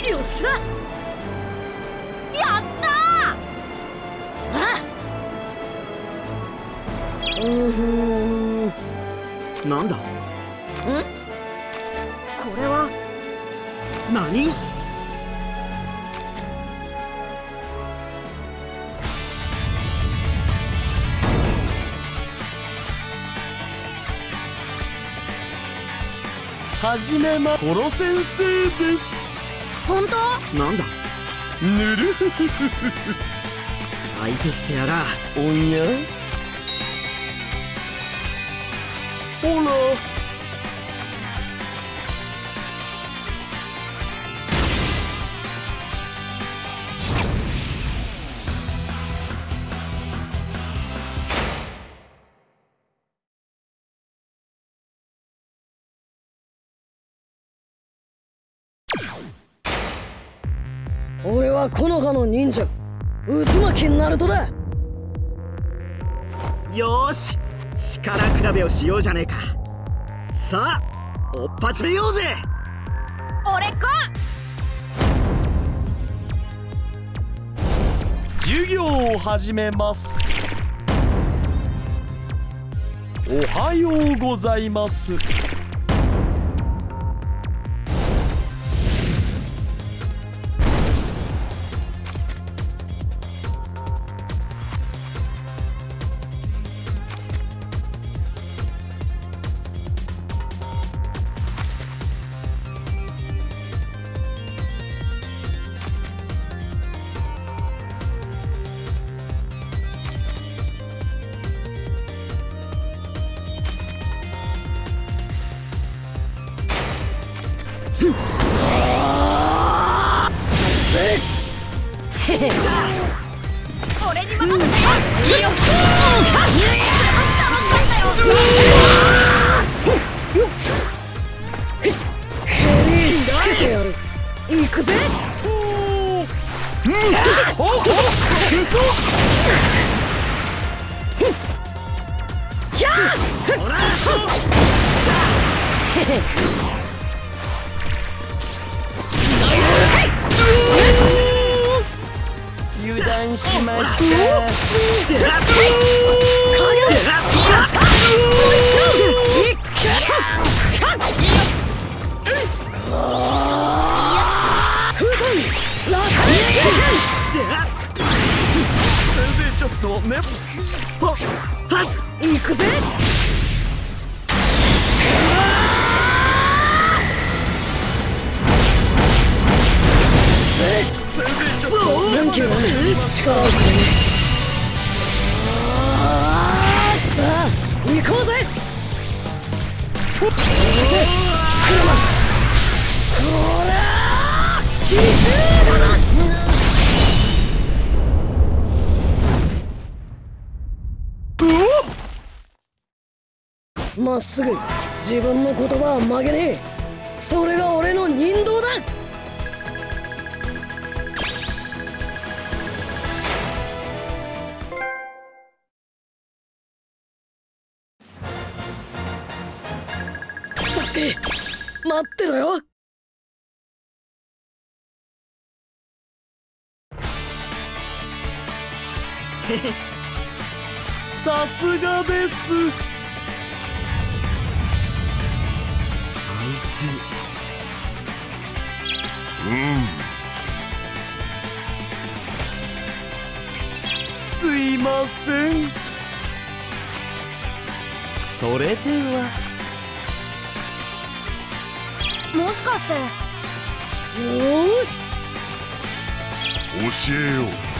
よっしゃ、やったー。なんだ。 これは何？はじめま、コロ先生です。 本当？ なんだ。ぬるふふふふ。相手してやら。おんや。ほら。 俺は木の葉の忍者渦巻きナルトだ。 よーし、力比べをしようじゃねえか。さあ追っ始めようぜ。 俺か。 授業を始めます。おはようございます。 俺に任せて。よっ。行くぜ。 油断しました。先生ちょっとね。 行くぜ。 先生ちょっとサンキュー。力をくれ。さあ行こうぜ。こらー、20だな。まっすぐ自分の言葉は曲げねえ。それが俺の忍道だ。サスケ、待ってろよ。 さすがです。 あいつ。 すいません。それでは。 もしかして。よーし。 教えよう。